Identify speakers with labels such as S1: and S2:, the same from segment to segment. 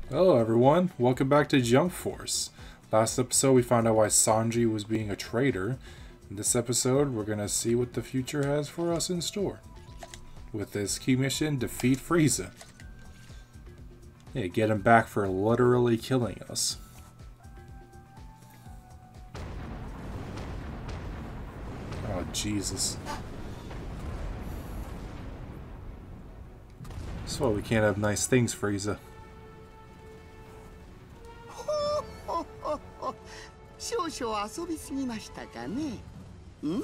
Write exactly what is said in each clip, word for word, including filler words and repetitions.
S1: Hello everyone, welcome back to Jump Force. Last episode we found out why Sanji was being a traitor. In this episode we're gonna see what the future has for us in store. With this key mission, defeat Frieza. Yeah, get him back for literally killing us. Oh Jesus. That's why we can't have nice things, Frieza.
S2: 少々遊びすぎましたかね。ん？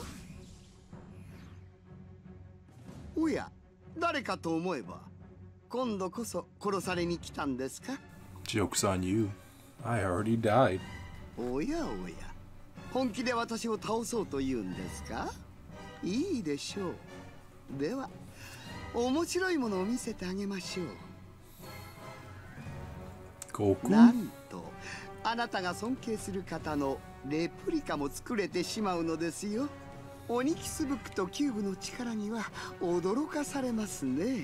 S2: おや、誰かと思えば、今度こそ殺されに来たんですか？
S1: Joke's on you. I already died.
S2: おやおや、本気で私を倒そうというんですか？いいでしょう。では、面白いものを見せてあげましょう。
S1: Goku?
S2: なんと、あなたが尊敬する方のレプリカも作れてしまうのですよ。オニキスブックとキューブの力には驚かされますね。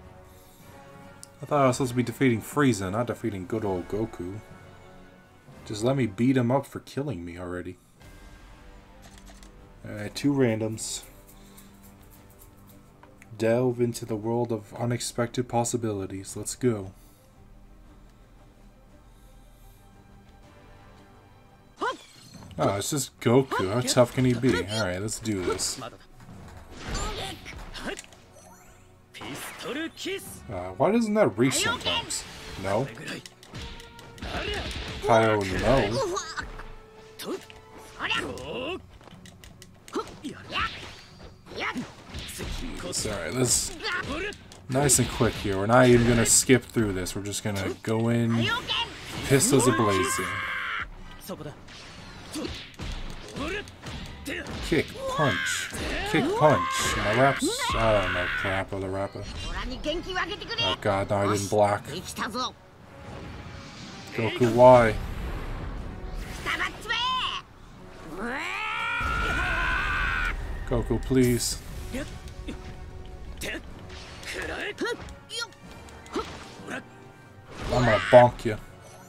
S1: I thought I was supposed to be defeating Frieza, not defeating good old Goku. Just let me beat him up for killing me already. Alright, two randoms. Delve into the world of unexpected possibilities. Let's go. Oh, it's just Goku. How tough can he be? Alright, let's do this. Uh, why doesn't that reach sometimes? No? Kyle, no. Alright, let's... Nice and quick here. We're not even gonna skip through this. We're just gonna go in, pistols ablazing. Kick, punch, kick, punch. My raps. I don't know, Parappa the Rappa. Oh god, no, I didn't block. Goku, why? Goku, please. I'm gonna bonk you.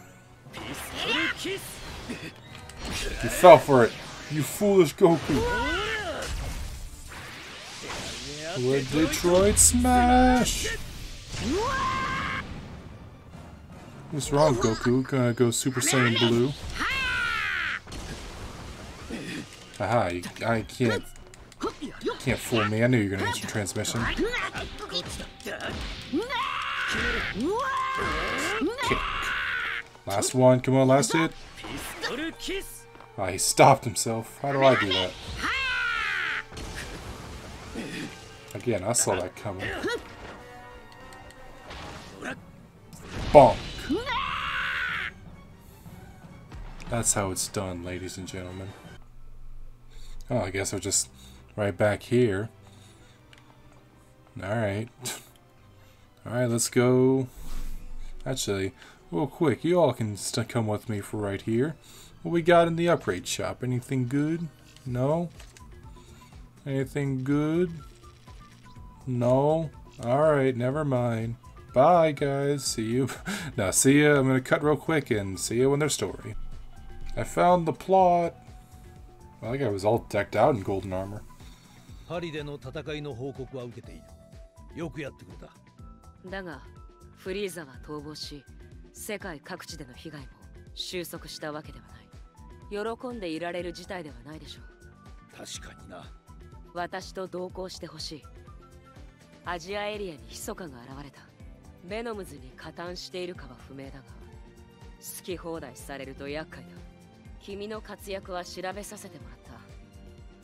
S1: You fell for it. You foolish Goku. Red Detroit smash! What's wrong, Goku? Gonna go Super Saiyan Blue? Aha, you, I can't... Can't fool me. I knew you were gonna instant transmission. Kick. Last one. Come on, last hit. Ah, oh, he stopped himself. How do I do that? Again, I saw that coming. Bonk. That's how it's done, ladies and gentlemen. Oh, I guess I'll just right back here. Alright. Alright, let's go. Actually, real quick, you all can st come with me for right here. What we got in the upgrade shop? Anything good? No? Anything good? No? Alright, never mind. Bye, guys. See you. Now, see ya. I'm gonna cut real quick and see you when their story. I found the plot. Well, that guy was all decked out in golden armor.
S3: パリでの戦いの報告は受けている。よくやってくれた。
S4: だが、フリーザは逃亡し、世界各地での被害も収束したわけではない。喜んでいられる事態ではないでしょう。
S3: 確かにな。
S4: 私と同行してほしい。アジアエリアに密かが現れた。ベノムズに加担しているかは不明だが、好き放題されると厄介だ。君の活躍は調べさせてもらった。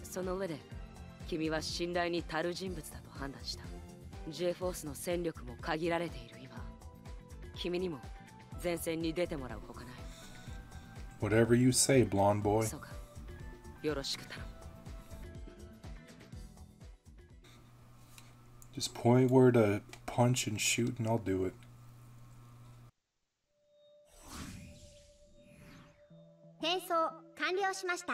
S4: その上で、君は信頼に足る人物だと判断した。J フォースの戦力も限られている今、君にも前線に出てもらうほかない。
S1: Whatever you say, blonde boy.
S4: そうか。よろしく頼む。
S1: Just point where to punch and shoot and I'll do it.
S5: 転送完了しました。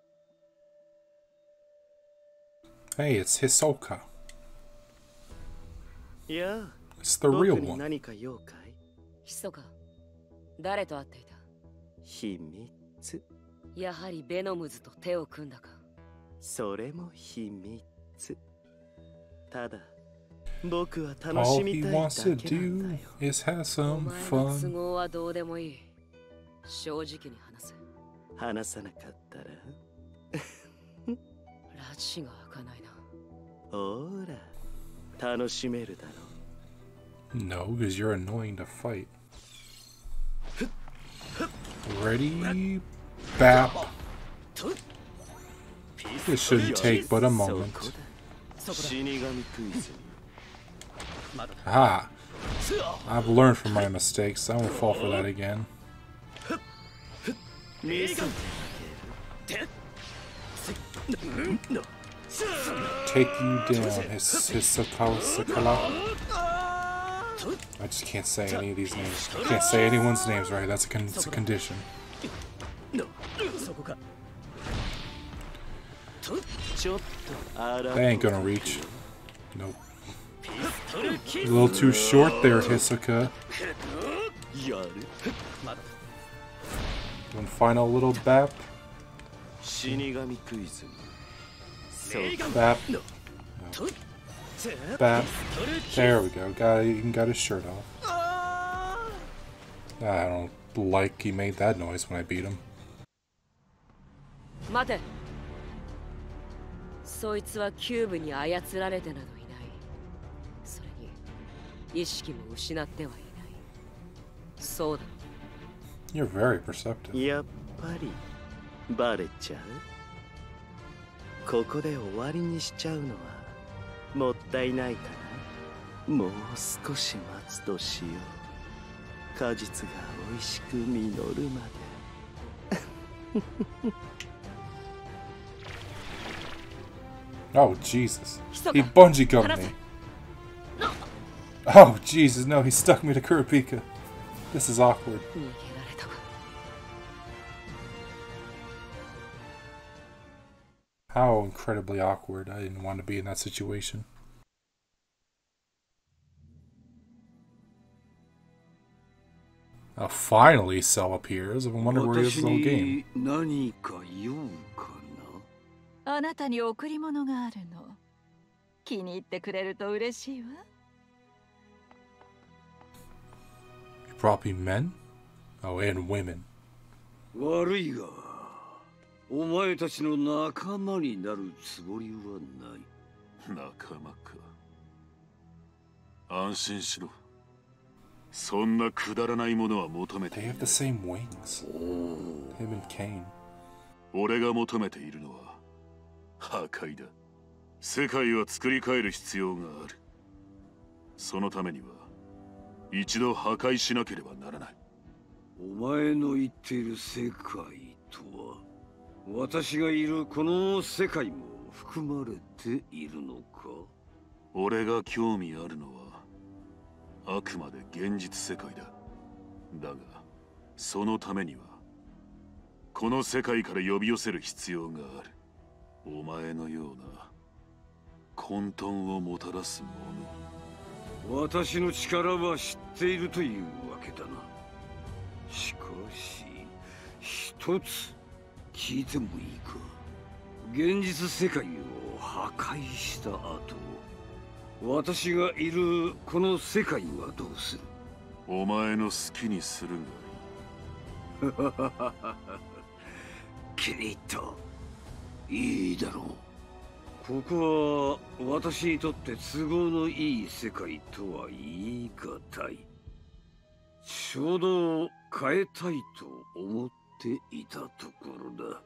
S1: Hey, it's Hisoka.
S6: いや、
S1: It's the real
S6: 僕に
S1: one.
S6: 何か用かい？
S4: ひそか、 誰と会っていた？
S6: 秘密。
S4: やはりベノムズと手を組んだか。
S6: それも秘密。ただ僕は楽
S1: All
S6: し
S1: he
S6: みたい
S1: wants
S6: だ
S1: to
S6: けなんだ
S1: do
S6: よ。
S1: is have
S4: お
S1: some
S4: 前の都
S1: fun.
S4: 合はどうでもいい。正直に話せ。
S6: 話さなかったら
S4: 拉致が開かないな。
S6: ほら楽しめるだろう。
S1: No, because you're annoying to fight. Ready? Bap. This shouldn't take but a moment.
S6: 死神クイズ。
S1: Ah, I've learned from my mistakes. I won't fall for that again.
S6: 見せて
S1: Take you down, his Hisakawa Sakala. I just can't say any of these names. I can't say anyone's names right. That's a, con it's a condition.
S3: そこか。
S6: ちょっと荒
S1: They ain't gonna reach. Nope. A little too short there, Hisoka.
S6: やる。
S1: One final little bap.
S6: 死神クイズ。そう
S1: Bap. No. Bap. There we go. Got even got his shirt off. I don't like he made that noise when I beat him.
S4: 待て。そいつはキューブに操られてなどいない。それに意識も失ってはいない。そうだ。
S1: You're very perceptive.
S6: やっぱりバレちゃう。ここで終わりにしちゃうのはもったいないかな。もう少し待つとしよう。果実が美味しく実るまで。
S1: Oh, Jesus. He bungee jumped me. Oh, Jesus, no, he stuck me to Kurapika. This is awkward.
S4: 逃げられたか。
S1: How incredibly awkward. I didn't want to be in that situation. Oh, finally, Cell appears. I wonder where he is this little game.
S2: 何か言うかな。
S7: あなたに贈り物があるの。気に入ってくれると嬉しいわ。
S1: You brought me men? Oh, and women.
S2: 悪いが、お前たちの仲間になるつもりはない。
S8: 仲間か。安心しろ。そんなくだらないものは求めて
S1: They
S8: い
S1: have
S8: ない。
S1: the same wings. Him and Kane.
S8: 俺が求めているのは破壊だ。世界を作り変える必要がある。そのためには一度破壊しなければならない。
S2: お前の言っている世界とは、私がいるこの世界も含まれているのか？
S8: 俺が興味あるのはあくまで現実世界だ。だがそのためにはこの世界から呼び寄せる必要がある。お前のような混沌をもたらすもの。
S2: 私の力は知っているというわけだな。しかし一つ聞いてもいいか？現実世界を破壊した後、私がいるこの世界はどうする？
S8: お前の好きにするが
S2: キリッといいだろう。ここは私にとって都合のいい世界とは言い難い。ちょうど変えたいと思っていたところだ。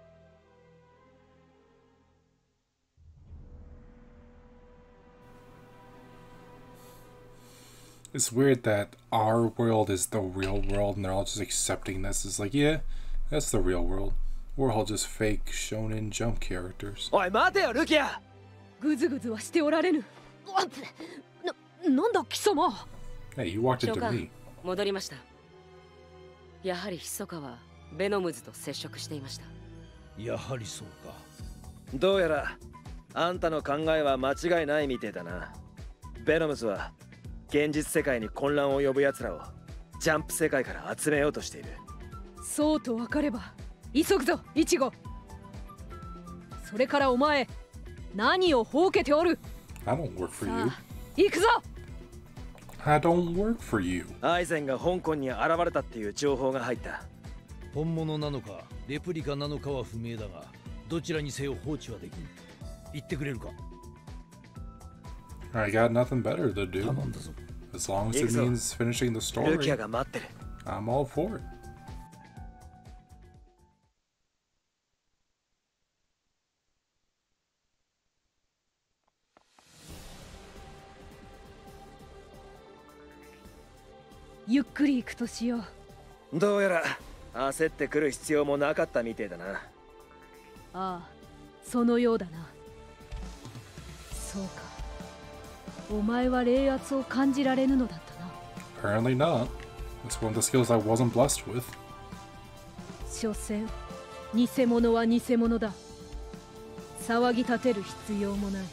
S1: It's weird that our world is the real world and they're all just accepting this. It's like, yeah, that's the real world. We're all just fake shonen jump characters.
S3: おい待てよルキア。
S7: ぐずぐずはしておられぬ。な、なんだ貴様。
S1: Hey, you walked
S4: 召
S1: into
S4: 喚
S1: me.
S4: 戻りました。やはり密かはベノムズと接触していました。
S3: やはりそうか。
S9: どうやらあんたの考えは間違いないみてえだな。ベノムズは現実世界に混乱を呼ぶ奴らをジャンプ世界から集めようとしている。
S7: そうと分かれば急ぐぞイチゴ。それからお前何をほうけておる。
S1: I don't work for
S7: さ
S1: you.
S7: あ行くぞ。
S1: I don't work for you.
S9: アイゼンが香港に現れたっていう情報が入った。
S3: 本物なのかレプリカなのかは不明だが、どちらにせよ放置はできん。言ってくれるか。
S1: I got nothing better to do.
S3: 頼んだぞ。
S1: As long as it means finishing the
S9: ルキア
S1: story,
S9: が待ってる。
S1: I'm all for it.
S7: ゆっくり行くとしよう。
S9: どうやら焦ってくる必要もなかったみてえだな。
S7: ああ、そのようだな。そうか。お前は冷圧を感じられぬのだったな。
S1: Apparently not. It's one of the skills I wasn't blessed with.
S7: 所詮、偽物は偽物だ。騒ぎ立てる必要もない。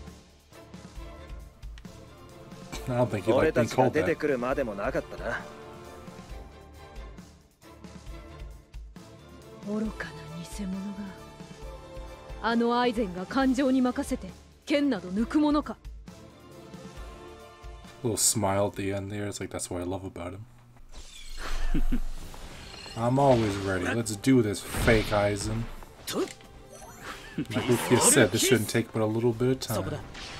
S1: I don't think you
S9: 俺
S1: like
S9: た
S1: being
S9: ちが
S1: called
S9: 出て
S1: that.
S9: くるまでもなかったな。
S7: 愚かな偽物が。あのアイゼンが感情に任せて剣など抜くものか。
S1: Little smile at the end there. It's like that's what I love about him. I'm always ready. Let's do this, fake Aizen. Like Luffy said, this shouldn't take but a little bit of time.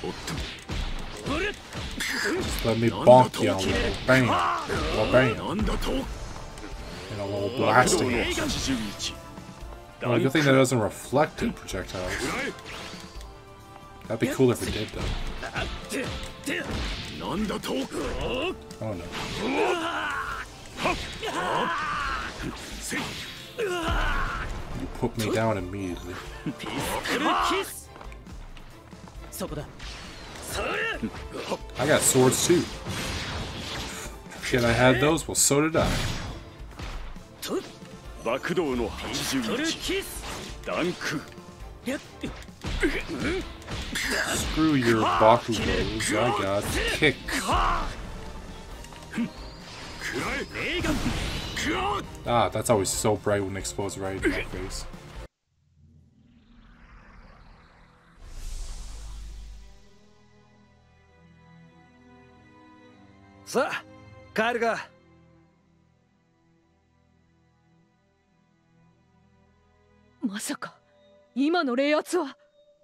S1: Just let me bonk you a little. Bam. Well, bam. And a little blasting. Well, good thing that doesn't reflect in projectiles. That'd be cool if it did, though. Oh no. You put me down immediately. I got swords too. Shit, I had those? Well, so did I.
S8: 爆動のはちじゅういちダンク
S1: Screw your Bakugos, I got kick. Ah, that's always so bright when it explodes right in my face.
S9: さあ、帰るか。
S7: まさか今の冷圧は。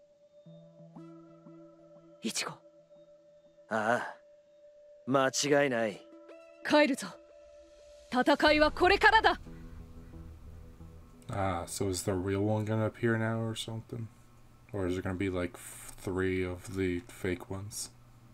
S7: イチゴ。
S9: ああ、間違いない。
S7: 帰るぞ。戦いはこれからだ。
S1: Ah, so is the real one gonna appear now or something? Or is it gonna be like three of the fake ones?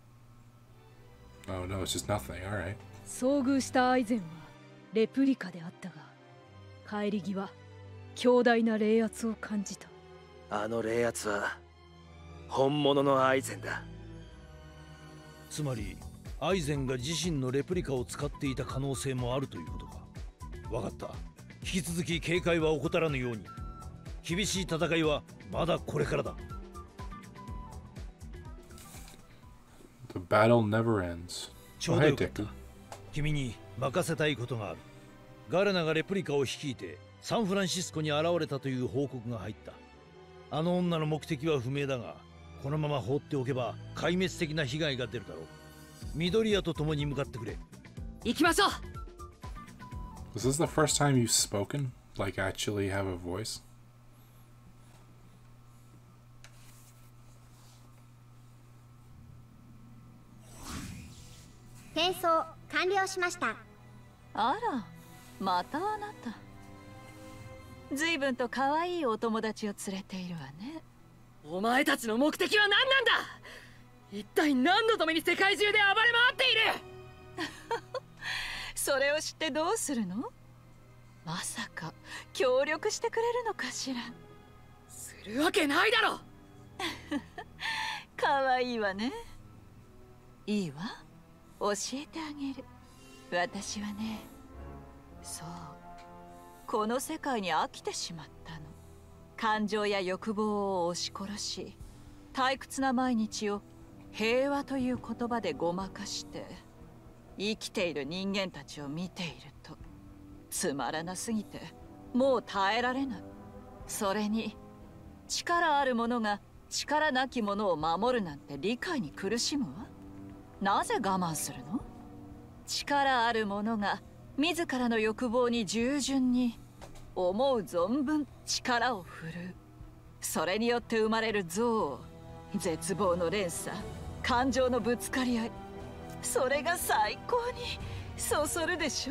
S1: Oh no, it's just nothing, alright.
S7: 遭遇したアイゼンはレプリカであったが、帰り際強大な冷圧を感じた。
S9: あの冷圧は本物のアイゼンだ。
S3: つまりアイゼンが自身のレプリカを使っていた可能性もあるということか。わかった。引き続き警戒は怠らぬように。厳しい戦いはまだこれからだ。
S1: The battle never ends.
S3: ちょうどよかった。君に任せたいことがある。ガレナがレプリカを率いてサンフランシスコに現れたという報告が入った。あの女の目的は不明だが、このまま放っておけば壊滅的な被害が出るだろう。緑谷と共に向かってくれ。
S7: 行きましょう。
S1: Was this the first time you've spoken? Like actually have a voice?
S5: 転送完了しました。
S10: あら、またあなた。随分と可愛いお友達を連れているわね。
S7: お前たちの目的は何なんだ。一体何のために世界中で暴れ回っている。
S10: それを知ってどうするの？まさか協力してくれるのかしら。
S7: するわけないだろ。
S10: 可愛いわね。いいわ、教えてあげる。私はね、そう、この世界に飽きてしまったの。感情や欲望を押し殺し、退屈な毎日を平和という言葉でごまかして、 生きている人間たちを見ているとつまらなすぎてもう耐えられない。それに力ある者が力なき者を守るなんて理解に苦しむわ。なぜ我慢するの？力ある者が自らの欲望に従順に思う存分力を振るう。それによって生まれる憎悪、絶望の連鎖、感情のぶつかり合い、それが最高にそそるでしょ。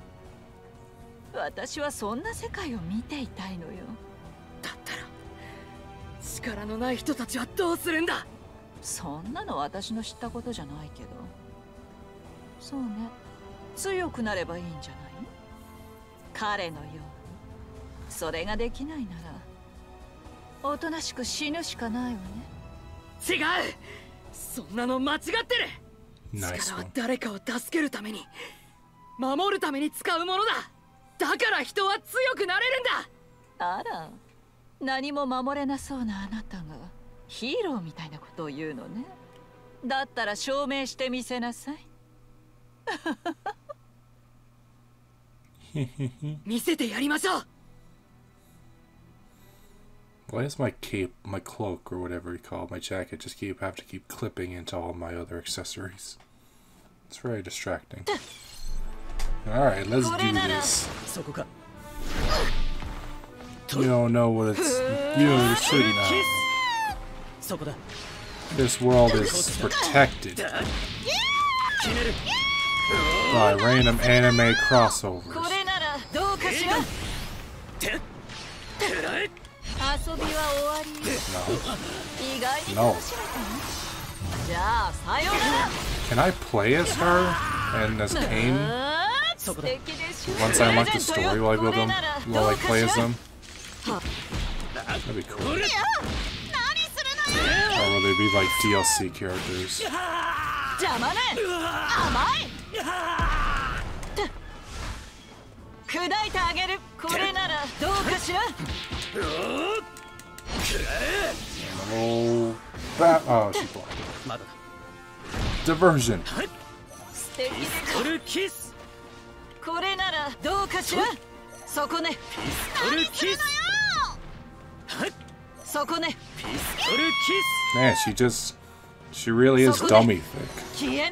S10: 私はそんな世界を見ていたいのよ。
S11: だったら力のない人たちはどうするんだ？
S10: そんなの私の知ったことじゃないけど。そうね、強くなればいいんじゃない？彼のように。それができないならおとなしく死ぬしかないわね。
S11: 違う、そんなの間違ってる。力は誰かを助けるために、守るために使うものだ。だから人は強くなれるんだ。
S10: あら、何も守れなそうなあなたがヒーローみたいなことを言うのね。だったら証明してみせなさい。
S11: 見せてやりましょう。
S1: Why does my cape, my cloak, or whatever you call it, my jacket, just keep have to keep clipping into all my other accessories? It's very distracting. Alright, let's do this. You don't know what it's... You know, shouldn't know. This world is protected by random anime crossovers. No. No. Can I play as her and as Cain? Once I unlock the story, will I be able to will I play as them? That'd be cool. Or will they be like D L C characters? Oh, bat. Oh, she blocked it. Diversion. Man, she just... She really is dummy thick.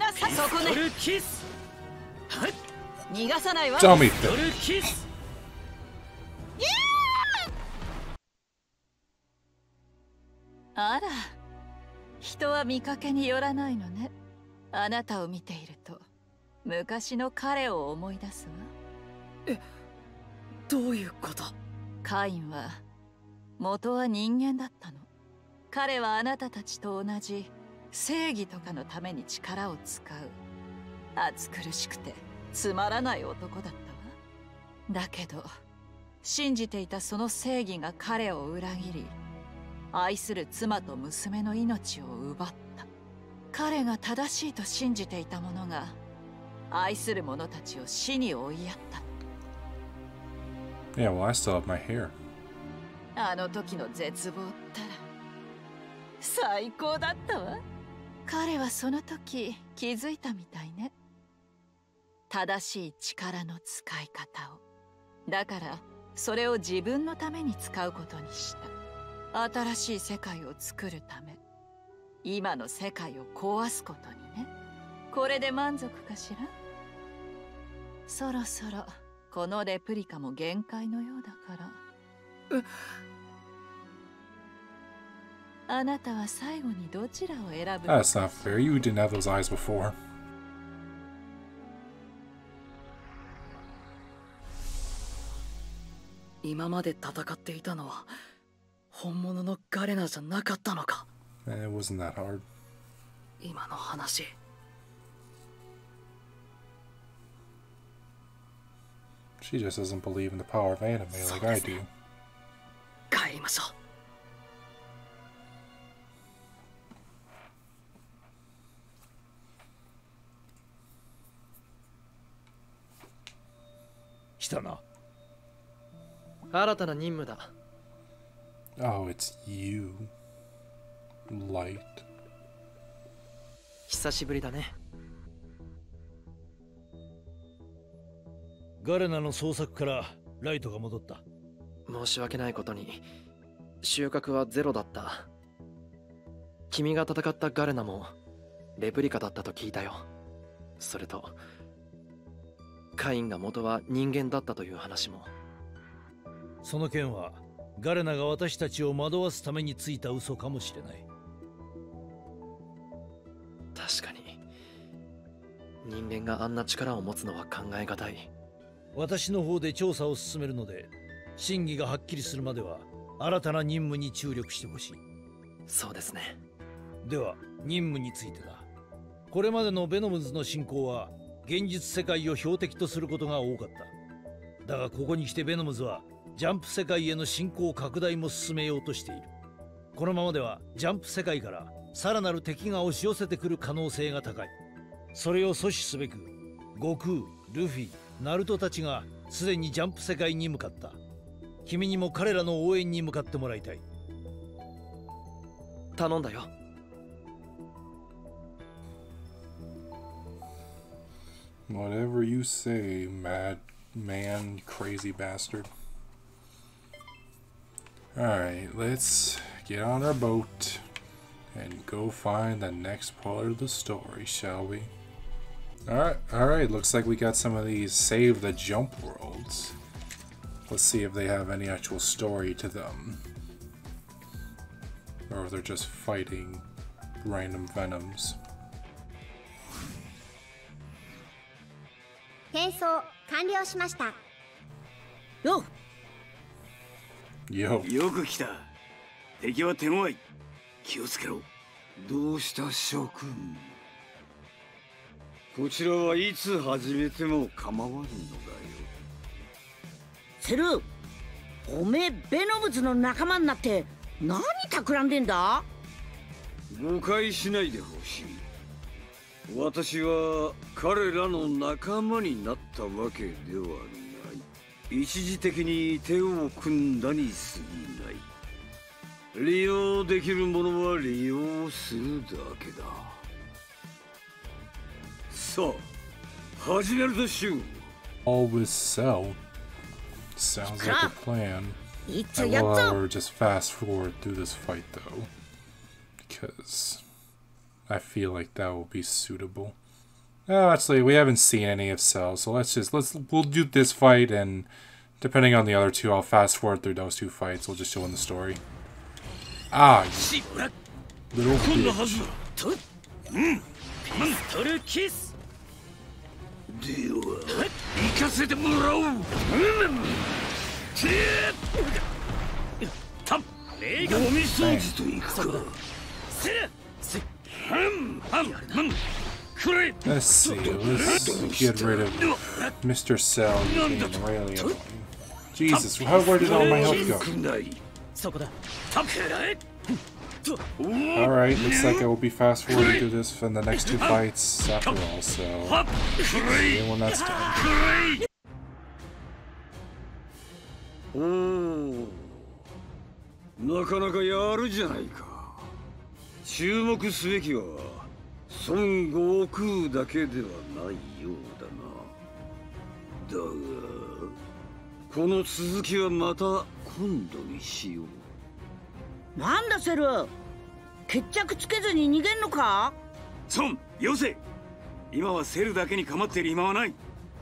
S1: Dummy thick.
S10: Ah, 人は見かけによらないのね。あなたを見ていると昔の彼を思い出すわ。
S11: え、どういうこと？
S10: カインは元は人間だったの。彼はあなたたちと同じ正義とかのために力を使う暑苦しくてつまらない男だったわ。だけど信じていたその正義が彼を裏切り、愛する妻と娘の命を奪った。彼が正しいと信じていたものが愛する者たちを死に追いやった。
S1: Yeah, well, I still have my hair.
S10: あの時の絶望ったら最高だったわ。彼はその時気づいたみたいね。正しい力の使い方を。だからそれを自分のために使うことにした。新しい世界を作るため、今の世界を壊すことにね。これで満足かしら？そろそろこのレプリカも限界のようだから。あなたは最後にどちらを選ぶの？
S1: That's not fair. You didn't have those eyes before.
S11: 今まで戦っていたのは本物のガレナじゃなかったのか。
S1: It wasn't that hard.
S11: 今の話。
S1: She just doesn't believe in the power of anime like I do.
S11: 帰りましょう。
S3: 来たな。
S12: 新たな任務だ。
S1: Oh, it's you. Light.
S12: 久しぶりだね。
S3: ガレナの捜索からライトが戻った。
S12: 申し訳ないことに収穫はゼロだった。君が戦ったガレナもレプリカだったと聞いたよ。それとカインが元は人間だったという話も。
S3: その件はガレナが私たちを惑わすためについた嘘かもしれない。
S12: 確かに人間があんな力を持つのは考えがたい。
S3: 私の方で調査を進めるので、真偽がはっきりするまでは新たな任務に注力してほしい。
S12: そうですね。
S3: では任務についてだ。これまでのベノムズの侵攻は現実世界を標的とすることが多かった。だがここに来てベノムズはジャンプ世界への侵攻拡大も進めようとしている。このままではジャンプ世界からさらなる敵が押し寄せてくる可能性が高い。それを阻止すべく悟空、ルフィ、ナルトたちがすでにジャンプ世界に向かった。君にも彼らの応援に向かってもらいたい。
S12: 頼んだよ。
S1: Whatever you say, mad man, crazy bastard. Alright, let's get on our boat and go find the next part of the story, shall we? Alright, alright, looks like we got some of these Save the Jump worlds. Let's see if they have any actual story to them. Or if they're just fighting random Venoms.
S5: 転送完了しました。
S2: よ
S1: よ
S2: よく来た。敵は手強い。気をつけろ。どうした諸君。こちらはいつ始めても構わんのだよ。
S13: セル、おめえベノムズの仲間になって何企んでんだ？
S2: 誤解しないでほしい。私は彼らの仲間になったわけではない。一時的に手を組んだに過ぎない。利用できるものは利用するだけだ。さあ、始めるでしょう。
S1: Always sell. Sounds like a plan. I will, however, just fast forward through this fight though, because I feel like that will be suitable. Oh, actually, we haven't seen any of Cell, so let's just let's we'll do this fight, and depending on the other two, I'll fast forward through those two fights. We'll just show in the story. Ah, you little bitch.
S2: では行かせてもらおう。たっ、ゴミ掃除といくか。
S1: Let's see, let's get rid of Mister Cell being really annoying. Jesus, how, where did all my health go? Alright, looks like I will be fast forwarding through this in the next two fights after all, so see when that's done.
S2: おお、なかなかやるじゃないか。注目すべきは孫悟空だけではないようだな。だがこの続きはまた今度にしよう。
S13: なんだセル、決着つけずに逃げんのか？
S2: 孫、よせ。今はセルだけに構っている暇はない。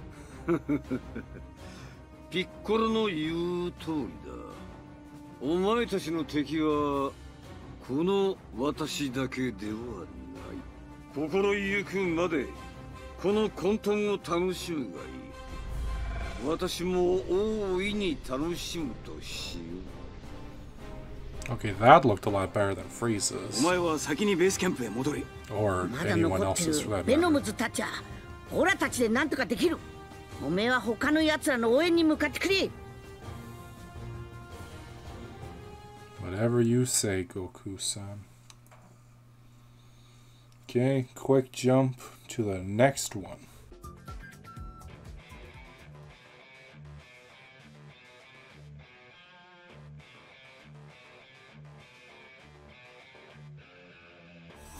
S2: ピッコロの言う通りだ。お前たちの敵はこの私だけではない。心ゆくまでこの混沌を楽しむがいい。私も大いに楽しむとしよう。
S1: Okay, that looked a lot better than Frieza's.
S2: お前は先にベースキャンプへ戻れ。
S1: Or anyone else's for that
S13: ベノ
S1: matter.
S13: ムズたちはオラたちで何とかできる。おめえは他の奴らの応援に向かってくれ。
S1: Whatever you say, Goku-san. Okay, quick jump to the next one.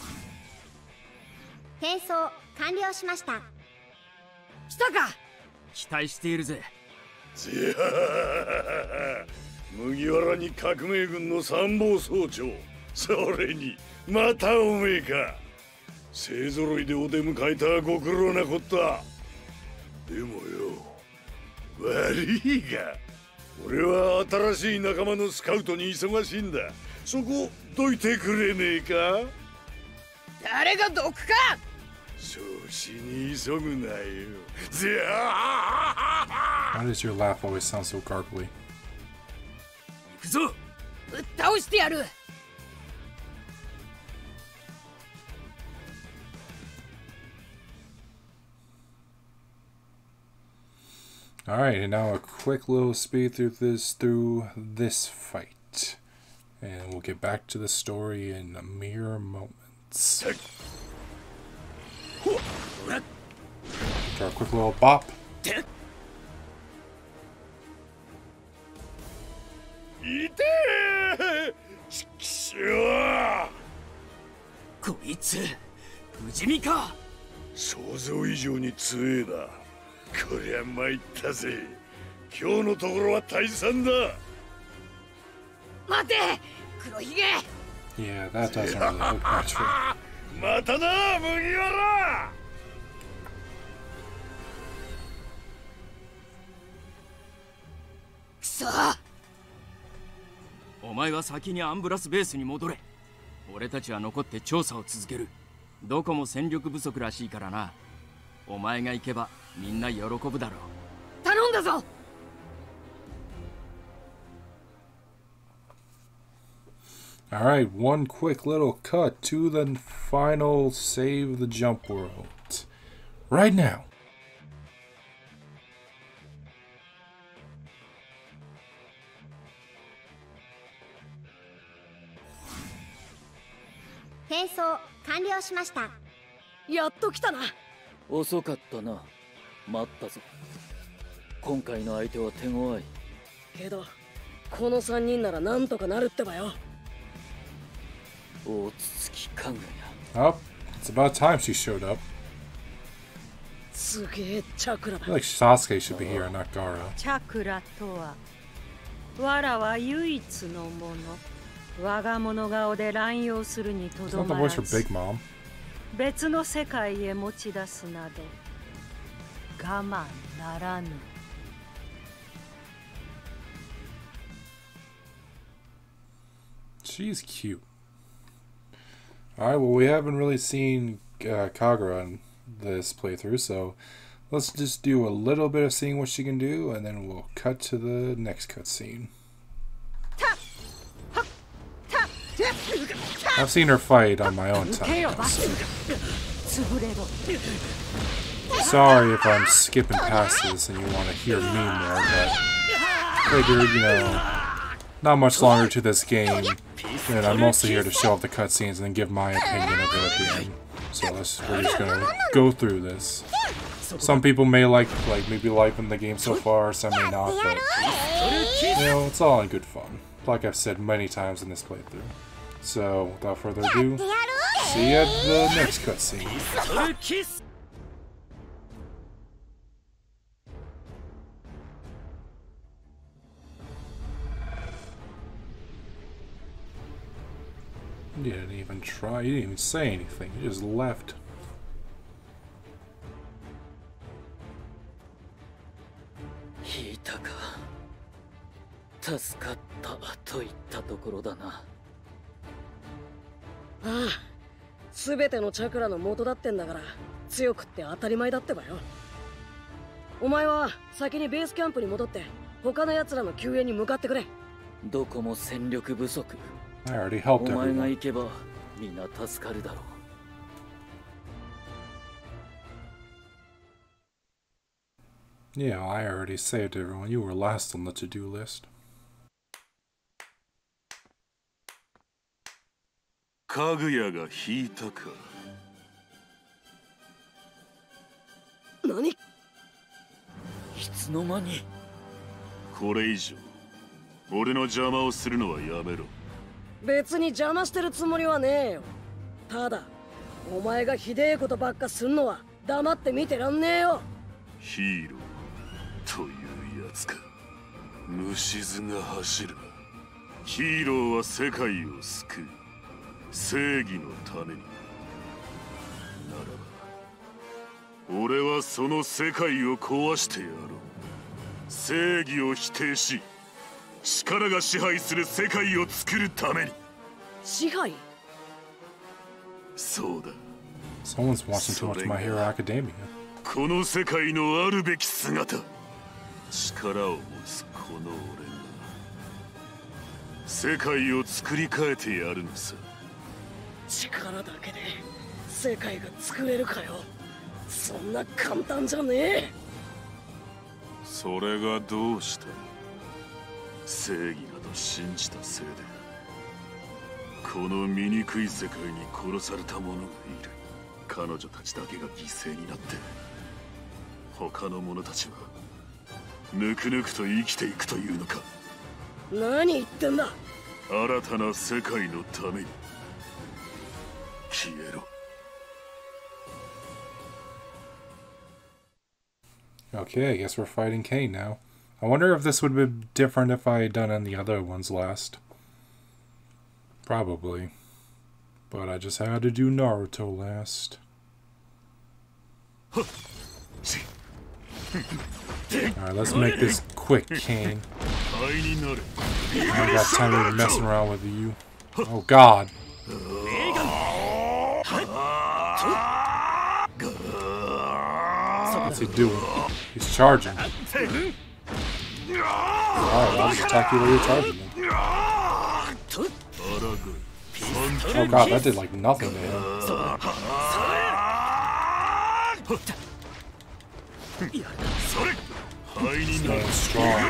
S5: 転送完了しました。
S13: 来たか。
S14: 期待しているぜ。
S15: じゃあ麦わらに革命軍の参謀総長、それにまたおめえか。勢ぞろいでお出迎えたはご苦労なこった。でもよ、悪いが俺は新しい仲間のスカウトに忙しいんだ。そこどいてくれねえか。
S11: 誰が毒か。
S15: 調子に急ぐなよ。じゃあ
S1: Why does your laugh always sound so gargly?
S14: 行くぞ。
S11: ぶっ倒してやる。
S1: Alright, and now a quick little speed through this through this fight. And we'll get back to the story in mere moments. Draw a quick little bop.
S15: いてーちくしょう。
S14: こいつ不死身か。
S15: 想像以上に強えな。こりゃ参ったぜ。今日のところは退散だ。
S11: 待て、黒ひげ。
S1: Yeah, that doesn't really look natural.
S15: またな、麦わら。
S11: くそ。
S14: お前は先にアンブラスベースに戻れ。俺たちは残って調査を続ける。どこも戦力不足らしいからな。お前が行けばみんな喜ぶだろう。
S11: 頼んだぞ。
S1: Alright, one quick little cut to the final Save the Jump World. Right now.
S5: 転送完了しました。
S11: やっと来たな。
S9: 遅かったな。待ったぞ。今回の相手は手強い。
S11: けどこの三人ならなんとかなるってばよ。
S9: 大筒かぐや。
S1: Oh, it's about time she showed up.
S11: すげえチャクラだ。
S1: I feel like Sasuke should be here, not Gaara.
S16: チャクラとは、わらは唯一のもの。我が物顔で乱用するにとどまらず、別の世界へ持ち出すなど我慢ならぬ。
S1: She's cute. Alright, well, we haven't really seen uh, Kagura in this playthrough, so let's just do a little bit of seeing what she can do, and then we'll cut to the next cutscene. I've seen her fight on my own time. So. Sorry if I'm skipping past this and you want to hear me more, but figured, you know, not much longer to this game, and I'm mostly here to show off the cutscenes and then give my opinion of it at the end. So let's, we're just gonna go through this. Some people may like, like maybe liking the game so far, some may not, but you know, it's all in good fun. Like I've said many times in this playthrough. So, without further ado, see you at the next cutscene. You didn't even try, you didn't even say anything, you just left.
S9: Hitaka. 助かったといったところだな。
S11: ああ、すべてのチャクラの元だってんだから強くって当たり前だってばよ。お前は先にベースキャンプに戻って他の奴らの救援に向かってくれ。
S9: どこも戦力不足。
S1: I already helped everyone.
S9: お前が行けばみんな助かるだろう。
S1: Yeah, I already saved everyone. You were last on the to-do list.
S8: かぐやが引いたか。
S11: 何？い
S9: つの間に？
S8: これ以上俺の邪魔をするのはやめろ。
S11: 別に邪魔してるつもりはねえよ。ただお前がひでえことばっかすんのは黙って見てらんねえよ。
S8: ヒーロつか。虫唾が走るな。ヒーローは世界を救う。正義のために。ならば俺はその世界を壊してやろう。正義を否定し、力が支配する世界を作るために。
S11: 支配？
S8: そうだ。
S1: Someone's watching too much My Hero Academia.
S8: この世界のあるべき姿。力を持つこの俺が世界を作り変えてやるのさ。
S11: 力だけで世界が作れるかよ。そんな簡単じゃねえ。
S8: それがどうした？正義など信じたせいでこの醜い世界に殺された者がいる。彼女たちだけが犠牲になって他の者たちはぬくぬくと生きていくというのか。
S11: 何言ってんだ。
S8: 新たな世界のために消えろ。
S1: Okay, I guess we're fighting Kane now. I wonder if this would have been different if I had done any other ones last. Probably. But I just had to do Naruto last. Alright, let's make this quick, Kane. I don't got time to be messing around with you. Oh god. What's he doing? He's charging. Alright, I'll just attack you while you're charging him. Oh god, that did like nothing to him. This man is strong.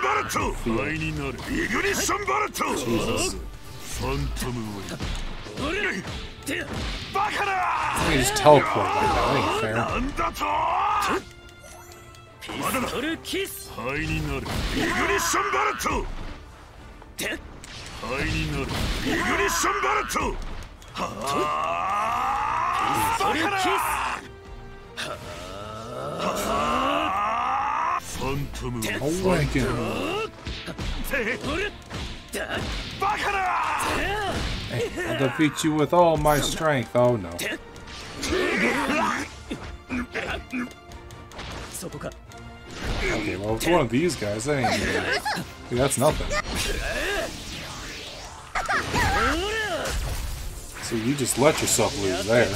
S1: Jesus. How can you just teleport like that? That ain't fair. Awaken. Hey, I'll defeat you with all my strength. Oh no. Okay, well, it's one of these guys. That ain't even, dude, that's nothing. So you just let yourself lose there.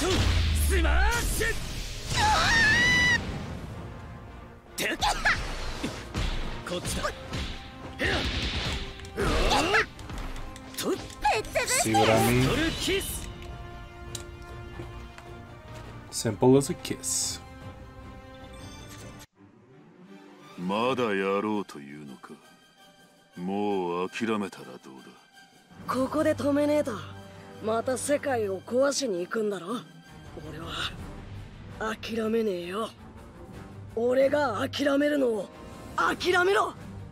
S1: See what I mean? Simple as a kiss.
S8: まだやろうというのか。もう諦めたらどうだ。
S11: ここで止めねえとまた世界を壊しに行くんだろ。俺は諦めねえよ。俺が諦めるのを諦めろ。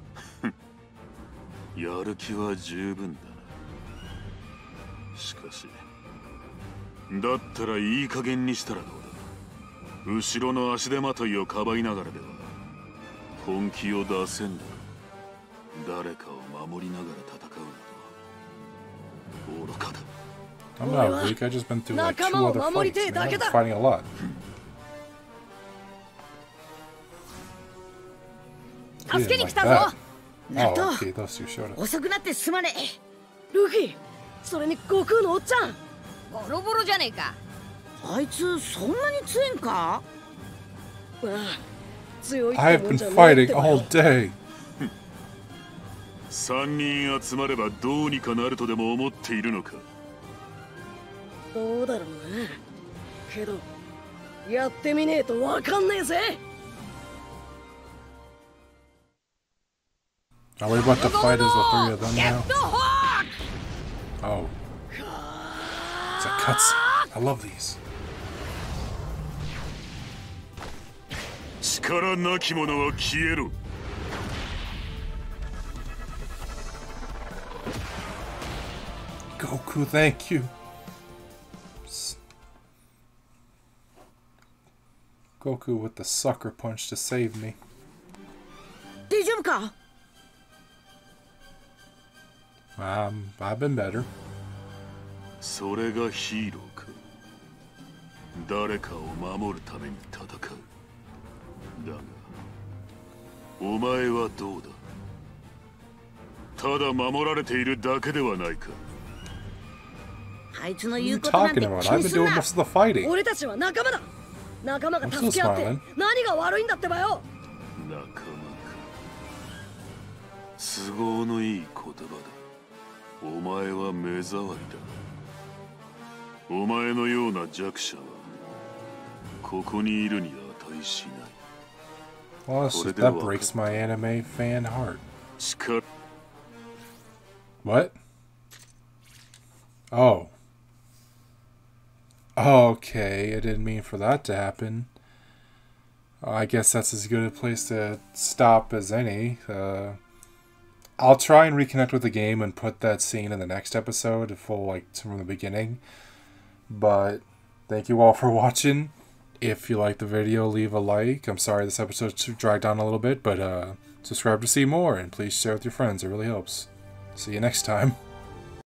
S8: やる気は十分だな。しかしだったらいい加減にしたらどうだ。後ろの足手まといをかばいながらでは本気を出せんだろ。誰かを守りながら戦うなど愚かだ。
S1: I'm not weak, I just been through like two other fights, man. I'm fighting a lot. He didn't like that. Oh, okay, those two showed up.
S13: 遅くなってすまねえ。
S11: ルフィ、それに悟空のおっちゃん。
S17: ボロボロじゃねえか。
S13: あいつそんなに強いんか？
S1: I've been fighting all day.
S8: 三人集まればどうにかなるとでも思っているのか。
S11: どうだろうな。けどやってみねえとわかんねえぜ。
S1: Are we about to fight as the three of them now? Oh. It's a cutscene. I love these.
S8: 力なき者は消えろ。
S1: Goku, thank you. Goku with the sucker punch to save me.
S13: Did か
S1: Um, I've been better.
S8: それがヒーローか。誰かを守るために戦う。だが、お前はどうだ。ただ守られているだけではないか。
S13: あいつの言うことなんて気にすんな。
S11: 俺たちは仲間だ。仲間が助け合って何が悪いんだってばよ。
S8: 仲間か。都合のいい言葉だ。お前は目障りだ。お前のような弱者はここにいるに値しない。
S1: Well, shit, that breaks my anime fan heart. What? Oh. Okay, I didn't mean for that to happen. I guess that's as good a place to stop as any. Uh, I'll try and reconnect with the game and put that scene in the next episode, full like from the beginning. But thank you all for watching. If you like the video, leave a like. I'm sorry this episode dragged on a little bit, but uh, subscribe to see more, and please share with your friends. It really helps. See you next time.